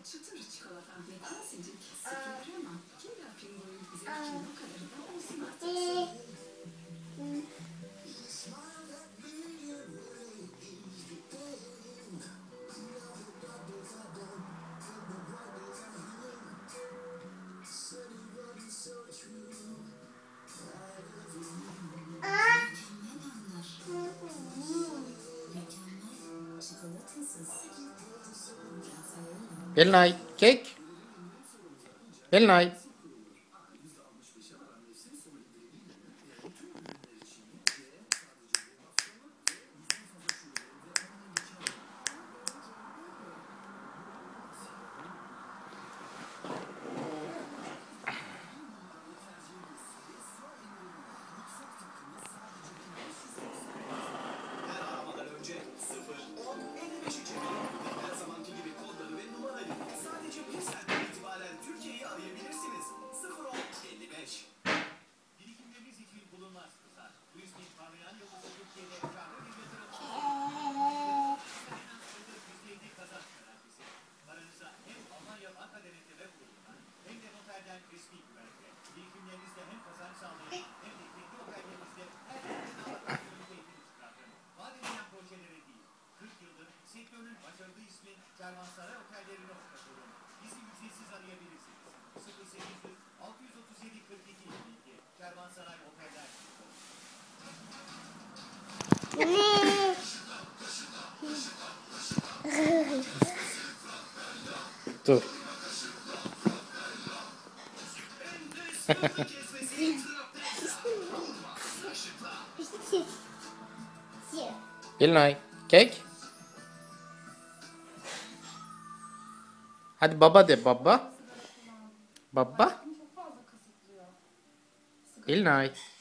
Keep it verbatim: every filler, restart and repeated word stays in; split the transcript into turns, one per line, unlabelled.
çıtır çikolata ve tanecik sıkı krema. Kinder Pinguin zevkinin o kadarı da olsun artık.
Belinay, kek. Belinay.
Kervansaray otellerine katılın. Bizi ücretsiz arayabilirsiniz. sıfır sekiz yüz altı yüz otuz yedi kırk iki yirmi iki Kervansaray Oteller.
Dur. Belinay, kek. Hadi baba de baba. Baba. Belinay.